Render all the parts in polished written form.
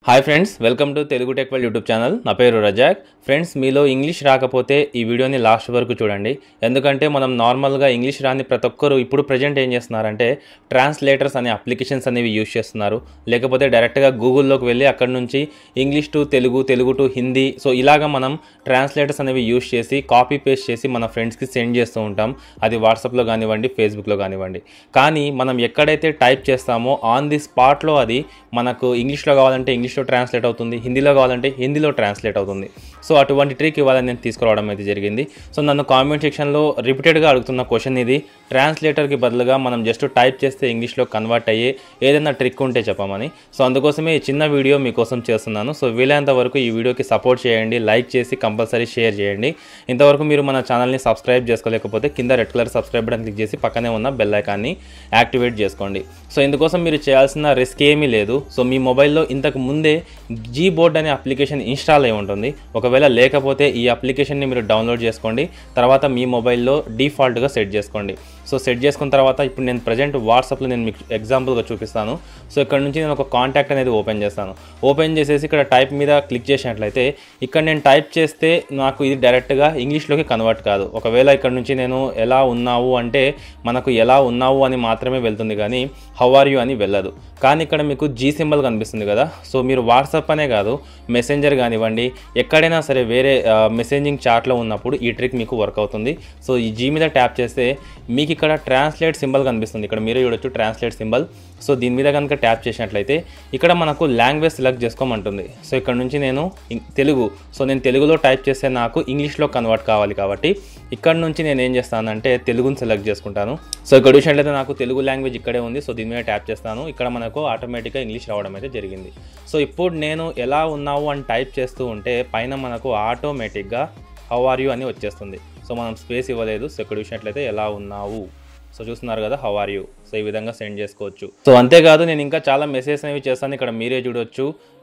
Hi friends, welcome to Telugu tech world YouTube channel. నా పేరు Razak. Friends, మీలో ఇంగ్లీష్ రాకపోతే ఈ వీడియోని లాస్ట్ వరకు చూడండి. ఎందుకంటే మనం నార్మల్గా ఇంగ్లీష్ రాని ప్రతి ఒక్కరు ఇప్పుడు ప్రజెంట్ ఏం చేస్తున్నారంటే ట్రాన్స్లేటర్స్ అనే అప్లికేషన్స్ అనేవి యూజ్ చేస్తున్నారు. లేకపోతే డైరెక్ట్గా గూగుల్లోకి వెళ్ళి అక్కడ నుంచి English to Telugu, Telugu to Hindi, so ఇలాగ మనం ట్రాన్స్లేటర్స్ అనేవి యూజ్ చేసి కాపీ పేస్ట్ చేసి మన ఫ్రెండ్స్కి సెండ్ చేస్తూ ఉంటాం. అది వాట్సాప్లో కానివ్వండి, ఫేస్బుక్లో కానివ్వండి. కానీ మనం ఎక్కడైతే టైప్ చేస్తామో ఆన్ ది స్పాట్లో అది మనకు ఇంగ్లీష్లో కావాలంటే ఇంగ్లీష్లో ట్రాన్స్లేట్ అవుతుంది, హిందీలో కావాలంటే హిందీలో ట్రాన్స్లేట్ అవుతుంది. సో అటువంటి ట్రిక్ ఇవాళ నేను తీసుకురావడం అయితే జరిగింది. సో నన్ను కామెంట్ సెక్షన్లో రిపీటెడ్గా అడుగుతున్న క్వశ్చన్ ఇది. ట్రాన్స్లేటర్కి బదులుగా మనం జస్ట్ టైప్ చేస్తే ఇంగ్లీష్లో కన్వర్ట్ అయ్యే ఏదైనా ట్రిక్ ఉంటే చెప్పమని. సో అందుకోసమే ఈ చిన్న వీడియో మీకోసం చేస్తున్నాను. సో వీలైనంత వరకు ఈ వీడియోకి సపోర్ట్ చేయండి, లైక్ చేసి కంపల్సరీ షేర్ చేయండి. ఇంతవరకు మీరు మన ఛానల్ని సబ్స్క్రైబ్ చేసుకోలేకపోతే కింద red colour subscribe button click చేసి పక్కనే ఉన్న బెల్ ఐకాన్ని యాక్టివేట్ చేసుకోండి. సో ఇందుకోసం మీరు చేయాల్సిన రిస్క్ ఏమీ లేదు. సో మీ మొబైల్లో ఇంతకు ముందే జీబోర్డ్ అనే అప్లికేషన్ ఇన్స్టాల్ అయి ఉంటుంది. ఒకవేళ లేకపోతే ఈ అప్లికేషన్ని మీరు డౌన్లోడ్ చేసుకోండి. తర్వాత మీ మొబైల్లో డిఫాల్ట్గా సెట్ చేసుకోండి. సో సెట్ చేసుకున్న తర్వాత ఇప్పుడు నేను ప్రజెంట్ వాట్సాప్లో నేను మీకు ఎగ్జాంపుల్గా చూపిస్తాను. సో ఇక్కడ నుంచి నేను ఒక కాంటాక్ట్ అనేది ఓపెన్ చేస్తాను. ఓపెన్ చేసేసి ఇక్కడ టైప్ మీద క్లిక్ చేసినట్లయితే ఇక్కడ నేను టైప్ చేస్తే నాకు ఇది డైరెక్ట్గా ఇంగ్లీష్లోకి కన్వర్ట్ కాదు. ఒకవేళ ఇక్కడ నుంచి నేను ఎలా ఉన్నావు అంటే మనకు ఎలా ఉన్నావు అని మాత్రమే వెళ్తుంది, కానీ హౌ ఆర్ యూ అని వెళ్ళదు. కానీ ఇక్కడ మీకు జీ సింబల్ కనిపిస్తుంది కదా. సో మీరు వాట్సాప్ అనే కాదు, మెసెంజర్ కానివ్వండి, ఎక్కడైనా సరే వేరే మెసేజింగ్ చాట్లో ఉన్నప్పుడు ఈ ట్రిక్ మీకు వర్క్ అవుతుంది. సో ఈ జీ మీద ట్యాప్ చేస్తే మీకు ఇక్కడ ట్రాన్స్లేట్ సింబల్ కనిపిస్తుంది. ఇక్కడ మీరే చూడొచ్చు ట్రాన్స్లేట్ సింబల్. సో దీని మీద కనుక ట్యాప్ చేసినట్లయితే ఇక్కడ మనకు లాంగ్వేజ్ సెలెక్ట్ చేసుకోమంటుంది. సో ఇక్కడ నుంచి నేను తెలుగు, సో నేను తెలుగులో టైప్ చేస్తే నాకు ఇంగ్లీష్లో కన్వర్ట్ కావాలి కాబట్టి ఇక్కడ నుంచి నేను ఏం చేస్తానంటే తెలుగుని సెలెక్ట్ చేసుకుంటాను. సో ఇక్కడ చూసినట్లయితే నాకు తెలుగు లాంగ్వేజ్ ఇక్కడే ఉంది. సో దీని మీద ట్యాప్ చేస్తాను. ఇక్కడ మనకు ఆటోమేటిక్గా ఇంగ్లీష్ రావడం అయితే జరిగింది. సో ఇప్పుడు నేను ఎలా ఉన్నావు అని టైప్ చేస్తూ ఉంటే పైన మనకు ఆటోమేటిక్గా హౌ ఆర్ యూ అని వచ్చేస్తుంది. సో మనం స్పేస్ ఇవ్వలేదు. సో ఇక్కడ చూసినట్లయితే ఎలా ఉన్నావు, సో చూస్తున్నారు కదా హౌ ఆర్ యూ. సో ఈ విధంగా సెండ్ చేసుకోవచ్చు. సో అంతేకాదు నేను ఇంకా చాలా మెసేజ్ అనేవి చేస్తాను. ఇక్కడ మీరే చూడొచ్చు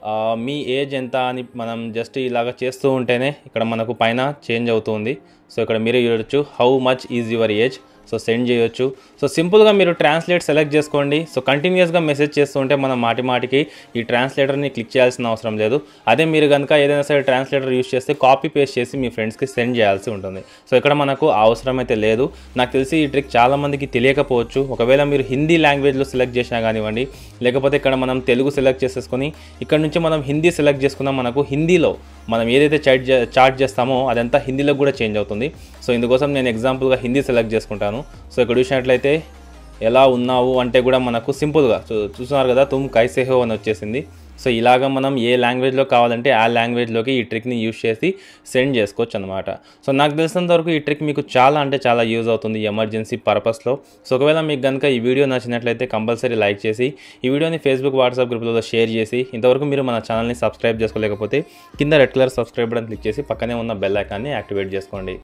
మీ ఏజ్ ఎంత అని మనం జస్ట్ ఇలాగ చేస్తూ ఉంటేనే ఇక్కడ మనకు పైన చేంజ్ అవుతుంది. సో ఇక్కడ మీరే చూడొచ్చు how much is your age. So send చేయొచ్చు. సో సింపుల్గా మీరు ట్రాన్స్లేట్ సెలెక్ట్ చేసుకోండి. సో కంటిన్యూస్గా మెసేజ్ చేస్తూ ఉంటే మనం మాటికి ఈ ట్రాన్స్లేటర్ని క్లిక్ చేయాల్సిన అవసరం లేదు. అదే మీరు కనుక ఏదైనా సరే ట్రాన్స్లేటర్ యూజ్ చేస్తే కాపీ పేస్ట్ చేసి మీ ఫ్రెండ్స్కి సెండ్ చేయాల్సి ఉంటుంది. సో ఇక్కడ మనకు అవసరం అయితే లేదు. నాకు తెలిసి ఈ ట్రిక్ చాలామందికి తెలియకపోవచ్చు. ఒకవేళ మీరు హిందీ లాంగ్వేజ్లో సెలెక్ట్ చేసినా కానివ్వండి, లేకపోతే ఇక్కడ మనం తెలుగు సెలెక్ట్ చేసేసుకొని ఇక్కడ నుంచి మనం హిందీ సెలెక్ట్ చేసుకున్నాం, మనకు హిందీలో మనం ఏదైతే చాట్ చేస్తామో అదంతా హిందీలో కూడా చేంజ్ అవుతుంది. సో ఇందుకోసం నేను ఎగ్జాంపుల్గా హిందీ సెలెక్ట్ చేసుకుంటాను. సో ఇక్కడ చూసినట్లయితే ఎలా ఉన్నావు అంటే కూడా మనకు సింపుల్గా చూస్తున్నారు కదా తుమ్ కైసే హో అని వచ్చేసింది. సో ఇలాగ మనం ఏ లాంగ్వేజ్లో కావాలంటే ఆ లాంగ్వేజ్లోకి ఈ ట్రిక్ని యూజ్ చేసి సెండ్ చేసుకోవచ్చు అనమాట. సో నాకు తెలిసినంత వరకు ఈ ట్రిక్ మీకు చాలా అంటే చాలా యూజ్ అవుతుంది ఎమర్జెన్సీ పర్పస్లో. సో ఒకవేళ మీకు కనుక ఈ వీడియో నచ్చినట్లయితే కంపల్సరీ లైక్ చేసి ఈ వీడియోని ఫేస్బుక్, వాట్సాప్ గ్రూప్లలో షేర్ చేసి ఇంతవరకు మీరు మన ఛానల్ని సబ్స్క్రైబ్ చేసుకోలేకపోతే కింద red colour subscribe button click చేసి పక్కనే ఉన్న బెల్ ఐకాన్ని యాక్టివేట్ చేసుకోండి.